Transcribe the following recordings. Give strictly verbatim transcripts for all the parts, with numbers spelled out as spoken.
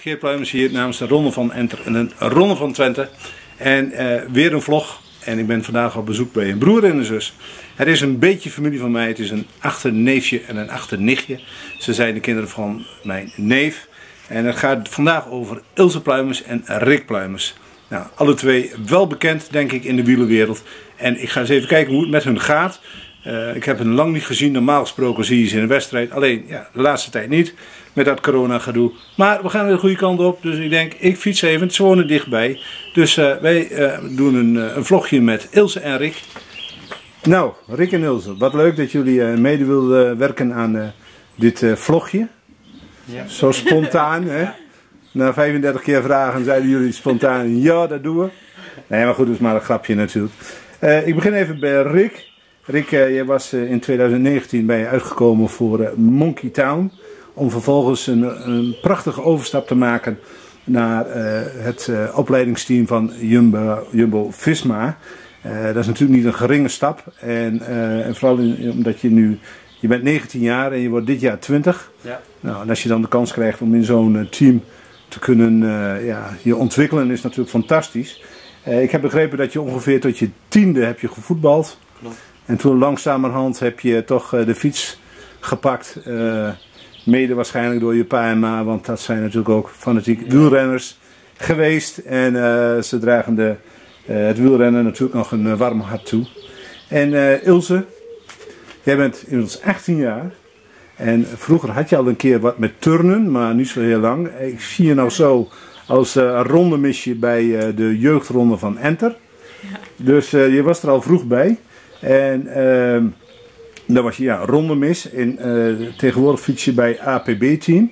Geert Pluimers hier namens de Ronde van Enter en een Ronde van Twente. En uh, weer een vlog. En ik ben vandaag op bezoek bij een broer en een zus. Het is een beetje familie van mij. Het is een achterneefje en een achternichtje. Ze zijn de kinderen van mijn neef. En het gaat vandaag over Ilse Pluimers en Rick Pluimers. Nou, alle twee wel bekend, denk ik, in de wielerwereld. En ik ga eens even kijken hoe het met hun gaat. Uh, ik heb hen lang niet gezien. Normaal gesproken zie je ze in een wedstrijd. Alleen, ja, de laatste tijd niet. Met dat corona gedoe. Maar we gaan weer de goede kant op. Dus ik denk, ik fiets even. Ze wonen dichtbij. Dus uh, wij uh, doen een, uh, een vlogje met Ilse en Rick. Nou, Rick en Ilse. Wat leuk dat jullie uh, mede wilden werken aan uh, dit uh, vlogje. Ja. Zo spontaan, hè? Ja. Na vijfendertig keer vragen zeiden jullie spontaan, ja, dat doen we. Nee, maar goed, dat is maar een grapje natuurlijk. Uh, ik begin even bij Rick. Rick, uh, jij was uh, in twintig negentien bij je uitgekomen voor uh, Monkey Town. Om vervolgens een, een prachtige overstap te maken naar uh, het uh, opleidingsteam van Jumbo, Jumbo Visma. Uh, dat is natuurlijk niet een geringe stap. En, uh, en vooral in, omdat je nu, je bent negentien jaar en je wordt dit jaar twintig. Ja. Nou, en als je dan de kans krijgt om in zo'n uh, team te kunnen uh, ja, je ontwikkelen, is natuurlijk fantastisch. Uh, ik heb begrepen dat je ongeveer tot je tiende heb je gevoetbald. Klopt. En toen langzamerhand heb je toch uh, de fiets gepakt. Uh, mede waarschijnlijk door je pa en ma, want dat zijn natuurlijk ook fanatiek ja. wielrenners geweest. En uh, ze dragen de, uh, het wielrennen natuurlijk nog een uh, warm hart toe. En uh, Ilse, jij bent inmiddels achttien jaar. En vroeger had je al een keer wat met turnen, maar niet zo heel lang. Ik zie je nou zo als uh, rondemissje bij uh, de jeugdronde van Enter. Ja. Dus uh, je was er al vroeg bij. En uh, dan was je ja, rondemis. En uh, tegenwoordig fiets je bij A P B-team.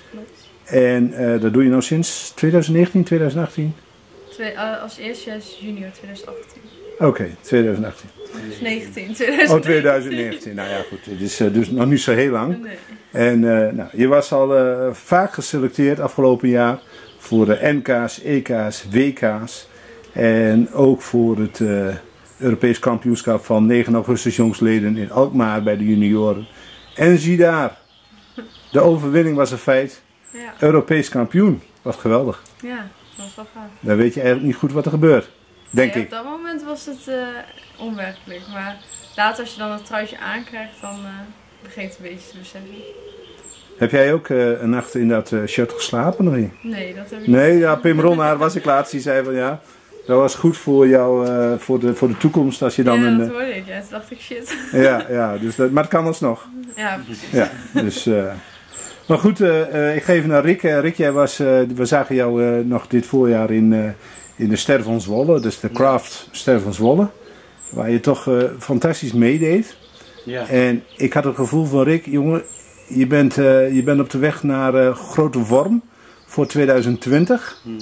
En uh, dat doe je nou sinds twintig negentien, twintig achttien? Twee, uh, als eerste is junior twintig achttien. Oké, okay, twintig achttien. twintig negentien, twintig negentien. Oh, twintig negentien. Nou ja, goed. Het is uh, dus nog niet zo heel lang. Nee. En uh, nou, je was al uh, vaak geselecteerd afgelopen jaar voor de N K's, E K's, W K's. En ook voor het uh, Europees kampioenschap van negen augustus jongstleden in Alkmaar bij de junioren. En zie daar, de overwinning was een feit. Ja. Europees kampioen. Wat geweldig. Ja, dat was wel gaaf. Dan weet je eigenlijk niet goed wat er gebeurt. Denk nee, ik. Op dat moment was het uh, onwerkelijk. Maar later als je dan het truitje aankrijgt, dan uh, begint het een beetje te beseffen. Heb jij ook uh, een nacht in dat uh, shirt geslapen nog niet? Nee, dat heb ik nee, niet. Ja, Pim Ronnaar was ik laatst. Die zei van ja, dat was goed voor jou, uh, voor, de, voor de toekomst als je dan ja, een... dat hoorde ik. Ja, toen dacht ik shit. Ja, ja dus dat, maar het kan alsnog. Ja, precies. Ja, dus... Uh, maar goed, uh, uh, ik geef even naar Rick. Uh, Rick, jij was, uh, we zagen jou uh, nog dit voorjaar in, uh, in de Ster van Zwolle, dus de Craft Ster van Zwolle, waar je toch uh, fantastisch meedeed. Ja. En ik had het gevoel van Rick, jongen, je bent, uh, je bent op de weg naar uh, grote vorm voor twintig twintig. Mm.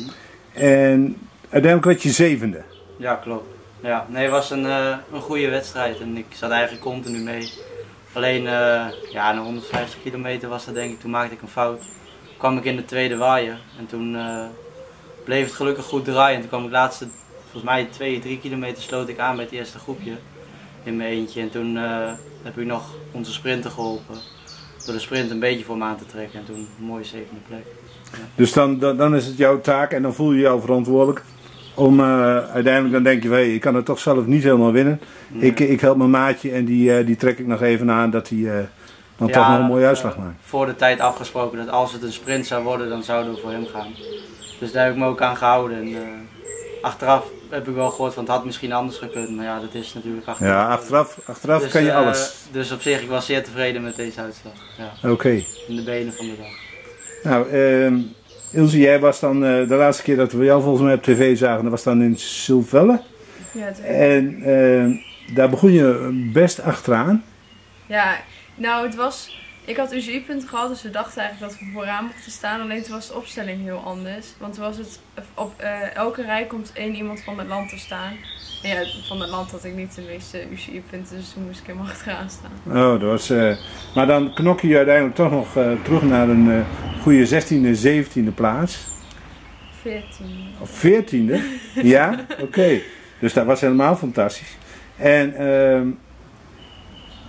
En uiteindelijk werd je zevende. Ja, klopt. Ja, nee, het was een, uh, een goede wedstrijd en ik zat eigenlijk continu mee. Alleen uh, ja, na honderdvijftig kilometer was dat denk ik, toen maakte ik een fout. Kwam ik in de tweede waaier en toen uh, bleef het gelukkig goed draaien. En toen kwam ik de laatste, volgens mij twee, drie kilometer sloot ik aan bij het eerste groepje in mijn eentje. En toen uh, heb ik nog onze sprinter geholpen door de sprint een beetje voor me aan te trekken. En toen een mooie zevende plek. Ja. Dus dan, dan, dan is het jouw taak en dan voel je jou verantwoordelijk. Om uh, uiteindelijk dan denk je, hey, ik kan het toch zelf niet helemaal winnen. Nee. Ik, ik help mijn maatje en die, uh, die trek ik nog even aan dat hij uh, dan ja, toch nog een mooie uitslag uh, maakt. Voor de tijd afgesproken dat als het een sprint zou worden, dan zouden we voor hem gaan. Dus daar heb ik me ook aan gehouden. En, uh, achteraf heb ik wel gehoord van het had misschien anders gekund, maar ja, dat is natuurlijk achteraf. Ja, achteraf, achteraf dus, kan je uh, alles. Dus op zich, ik was zeer tevreden met deze uitslag. Ja. Oké. Okay. In de benen van de dag. Nou, uh, Ilse, jij was dan uh, de laatste keer dat we jou volgens mij op tv zagen, dat was dan in Zilvelle. Ja, het en uh, daar begon je best achteraan. Ja, nou het was, ik had U C I-punten gehad, dus we dachten eigenlijk dat we vooraan mochten staan. Alleen toen was de opstelling heel anders. Want toen was het, op uh, elke rij komt één iemand van het land te staan. En ja, van het land had ik niet de meeste U C I-punten, dus toen moest ik helemaal achteraan staan. Oh, dat was... Uh, maar dan knok je uiteindelijk toch nog uh, terug naar een uh, goede zestiende, zeventiende plaats. veertiende. Of veertiende? Ja? Oké. Okay. Dus dat was helemaal fantastisch. En uh,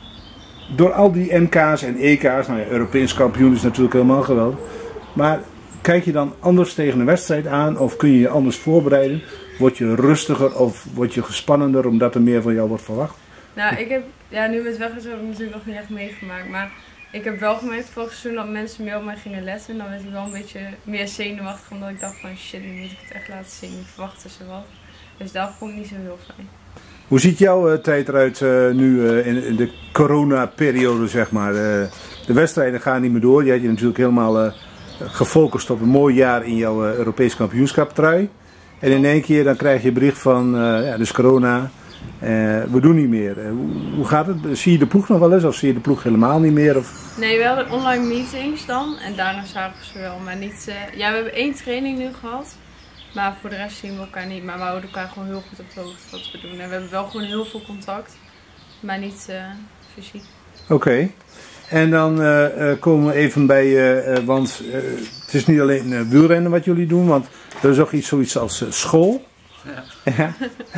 door al die N K's en E K's, nou ja, Europees kampioen is natuurlijk helemaal geweldig. Maar kijk je dan anders tegen een wedstrijd aan of kun je je anders voorbereiden? Word je rustiger of word je gespannender omdat er meer van jou wordt verwacht? Nou, ik heb, ja, nu met weg is heb ik natuurlijk nog niet echt meegemaakt, maar ik heb wel gemerkt vorig seizoen dat mensen meer op mij gingen letten. Dan werd ik wel een beetje meer zenuwachtig, omdat ik dacht van shit, nu moet ik het echt laten zien, nu verwachten ze wat. Dus daar vond ik niet zo heel fijn. Hoe ziet jouw uh, tijd eruit uh, nu uh, in, in de corona-periode, zeg maar? Uh, de wedstrijden gaan niet meer door. Je had je natuurlijk helemaal uh, gefocust op een mooi jaar in jouw uh, Europees kampioenschap trui. En in één keer dan krijg je bericht van, uh, ja, dus corona, uh, we doen niet meer. Uh, hoe, hoe gaat het? Zie je de ploeg nog wel eens of zie je de ploeg helemaal niet meer? Of? Nee, we hadden online meetings dan en daarna zagen we ze wel, maar niet... Uh, ja, we hebben één training nu gehad. Maar voor de rest zien we elkaar niet. Maar we houden elkaar gewoon heel goed op de hoogte wat we doen. En we hebben wel gewoon heel veel contact. Maar niet uh, fysiek. Oké. Okay. En dan uh, uh, komen we even bij, uh, uh, want uh, het is niet alleen uh, wielrennen wat jullie doen. Want er is ook iets zoiets als uh, school. Ja.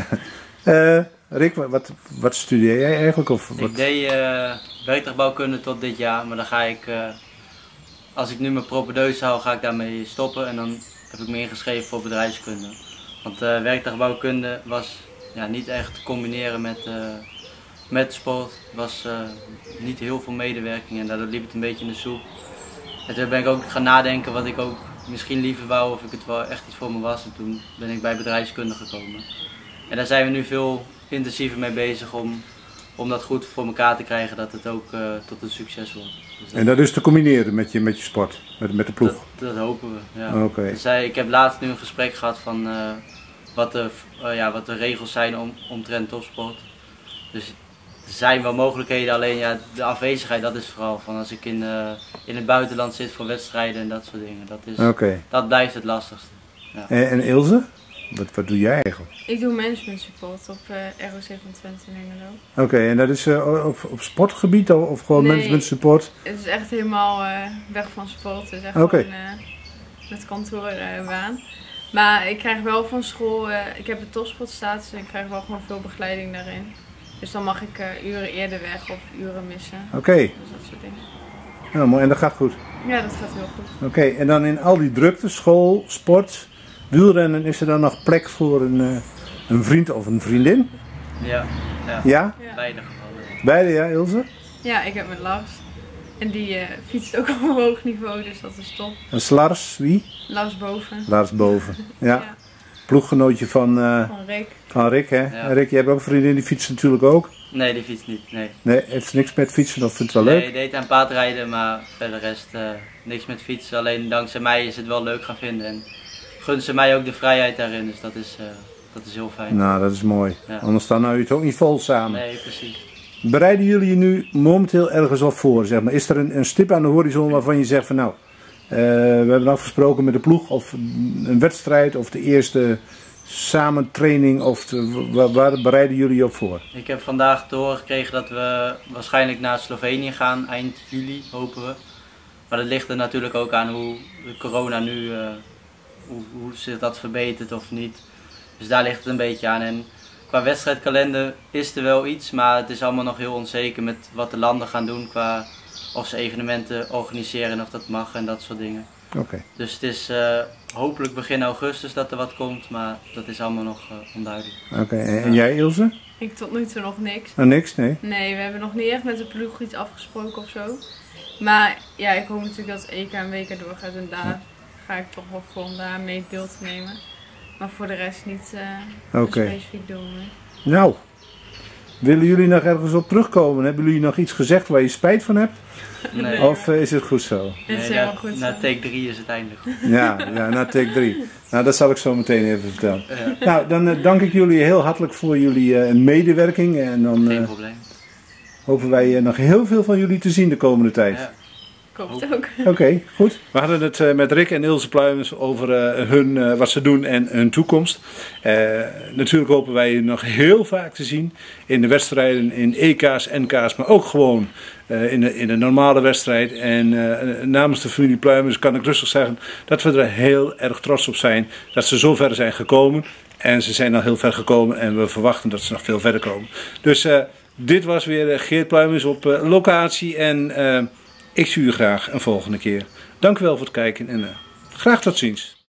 uh, Rick, wat, wat studeer jij eigenlijk? Of wat? Ik deed uh, werktuigbouwkunde tot dit jaar. Maar dan ga ik, uh, als ik nu mijn propedeuse hou, ga ik daarmee stoppen. En dan heb ik me ingeschreven voor bedrijfskunde. Want uh, werktuigbouwkunde was ja, niet echt te combineren met, uh, met sport. Er was uh, niet heel veel medewerking en daardoor liep het een beetje in de soep. En toen ben ik ook gaan nadenken wat ik ook misschien liever wou of ik het wel echt iets voor me was. En toen ben ik bij bedrijfskunde gekomen. En daar zijn we nu veel intensiever mee bezig om, om dat goed voor elkaar te krijgen, dat het ook uh, tot een succes wordt. Dus en dat is te combineren met je, met je sport, met, met de ploeg? Dat, dat hopen we, ja. Okay. Dus hij, ik heb laatst nu een gesprek gehad van uh, wat, de, uh, ja, wat de regels zijn om, omtrent topsport. Dus er zijn wel mogelijkheden, alleen ja, de afwezigheid, dat is vooral van als ik in, uh, in het buitenland zit voor wedstrijden en dat soort dingen. Dat, is, okay. dat blijft het lastigste. Ja. En, en Ilse? Wat, wat doe jij eigenlijk? Ik doe management support op uh, R O zevenentwintig in Hengelo. Oké, okay, en dat is uh, op, op sportgebied of gewoon nee, management support? Het is echt helemaal uh, weg van sport. Het is echt okay. gewoon uh, met kantoorbaan. Uh, maar ik krijg wel van school, uh, ik heb de topsportstatus en ik krijg wel gewoon veel begeleiding daarin. Dus dan mag ik uh, uren eerder weg of uren missen. Oké. Okay. Dus dat soort dingen. Nou, mooi. En dat gaat goed? Ja, dat gaat heel goed. Oké, okay, en dan in al die drukte, school, sport, wielrennen, is er dan nog plek voor een, uh, een vriend of een vriendin? Ja, ja. Ja? Ja? Beide gevallen. Beide, ja, Ilse? Ja, ik heb met Lars. En die uh, fietst ook op een hoog niveau, dus dat is top. En Lars, wie? Lars Boven. Lars Boven, ja. Ja. Ploeggenootje van, uh, van Rick. Van Rick, hè? Ja. Rick, je hebt ook een vriendin, die fietst natuurlijk ook? Nee, die fietst niet, nee. Nee, heeft ze niks met fietsen of vindt het wel nee, leuk? Nee, deed aan paardrijden, maar verder rest uh, niks met fietsen. Alleen dankzij mij is het wel leuk gaan vinden en gunt ze mij ook de vrijheid daarin, dus dat is, uh, dat is heel fijn. Nou, dat is mooi. Ja. Anders dan hou je het ook niet vol samen. Nee, precies. Bereiden jullie je nu momenteel ergens op voor, zeg maar? Is er een, een stip aan de horizon waarvan je zegt van nou, uh, we hebben afgesproken met de ploeg of een wedstrijd of de eerste samentraining of de, waar, waar bereiden jullie je op voor? Ik heb vandaag te horen gekregen dat we waarschijnlijk naar Slovenië gaan, eind juli hopen we. Maar dat ligt er natuurlijk ook aan hoe de corona nu, uh, hoe, hoe zich dat verbetert of niet. Dus daar ligt het een beetje aan. En qua wedstrijdkalender is er wel iets, maar het is allemaal nog heel onzeker met wat de landen gaan doen qua of ze evenementen organiseren en of dat mag en dat soort dingen. Okay. Dus het is uh, hopelijk begin augustus dat er wat komt, maar dat is allemaal nog uh, onduidelijk. Oké, okay. En, en jij Ilse? Ik tot nu toe nog niks. Oh, niks, nee? Nee, we hebben nog niet echt met de ploeg iets afgesproken of zo. Maar ja, ik hoop natuurlijk dat het E K en W K doorgaat en daar ja. ga ik toch wel voor om daar mee deel te nemen. Maar voor de rest niet uh, okay. specifiek doen. Hè. Nou, willen jullie nog ergens op terugkomen? Hebben jullie nog iets gezegd waar je spijt van hebt? Nee. Of uh, is het goed zo? Nee, het is na, goed na zo. take drie is het eindelijk goed. Ja, ja, na take drie. Nou, dat zal ik zo meteen even vertellen. Ja. Nou, dan uh, dank ik jullie heel hartelijk voor jullie uh, medewerking. En dan uh, Geen probleem. hopen wij uh, nog heel veel van jullie te zien de komende tijd. Ja. Ik hoop het ook. Oké, okay, goed. We hadden het uh, met Rick en Ilse Pluimens over uh, hun, uh, wat ze doen en hun toekomst. Uh, natuurlijk hopen wij je nog heel vaak te zien in de wedstrijden, in E K's, N K's, maar ook gewoon uh, in, de, in de normale wedstrijd. En uh, namens de familie Pluimens kan ik rustig zeggen dat we er heel erg trots op zijn dat ze zo ver zijn gekomen. En ze zijn al heel ver gekomen en we verwachten dat ze nog veel verder komen. Dus uh, dit was weer Geert Pluimens op uh, locatie en... Uh, Ik zie u graag een volgende keer. Dank u wel voor het kijken en uh, Graag tot ziens.